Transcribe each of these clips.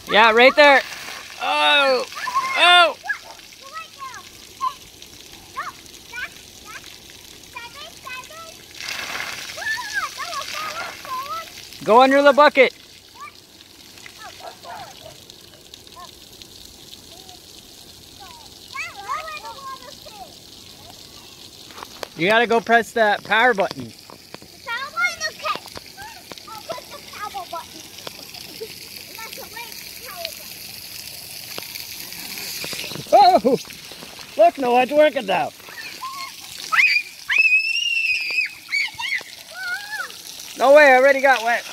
Yeah, right there. Oh! Oh! Go under the bucket. You gotta go press that power button. Oh! Look, no one's working now. No way, I already got wet.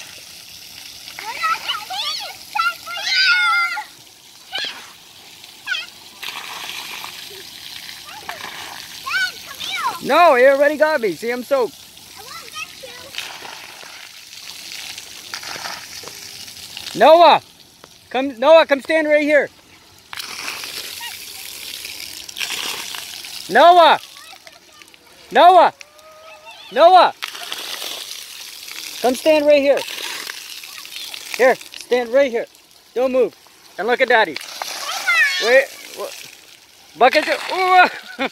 No, he already got me. See, I'm soaked. I won't get you. Noah! Noah, come stand right here. Noah! Noah! Noah! Come stand right here. Here, stand right here. Don't move. And look at Daddy. Wait. Bucket. Ooh.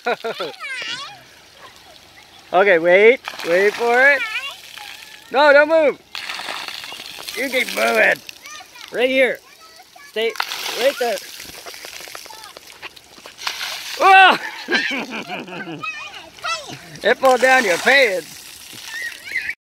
Okay, wait. Wait for it. No, don't move. You keep moving. Right here. Stay right there. Oh! It fell down your pants.